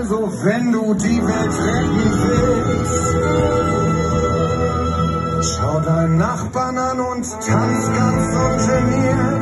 Also wenn du die Welt retten willst, schau deinen Nachbarn an und tanz ganz ungeniert.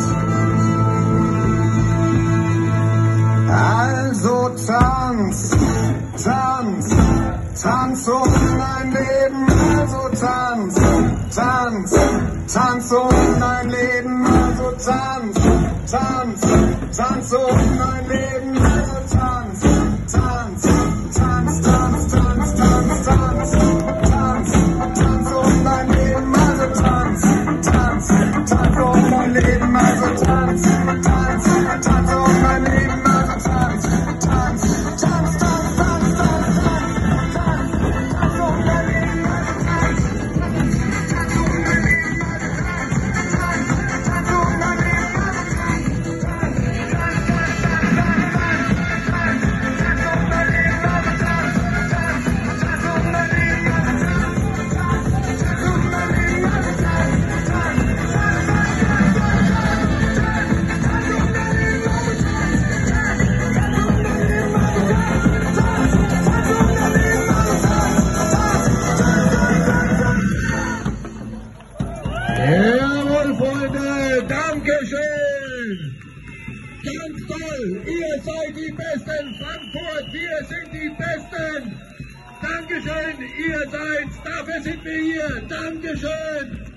Also tanz, tanz, tanz um dein Leben. Also tanz, tanz, tanz um dein Leben. Also tanz, tanz, tanz um dein Leben. Also tanz, tanz, tanz, tanz, tanz, tanz, tanz, tanz, tanz um dein Leben. Also tanz, tanz, tanz um dein Leben. Also tanz, tanz, tanz um dein Leben. Jawohl, Freunde, Dankeschön! Ganz toll, ihr seid die Besten, Frankfurt, wir sind die Besten! Dankeschön, ihr seid, dafür sind wir hier, Dankeschön!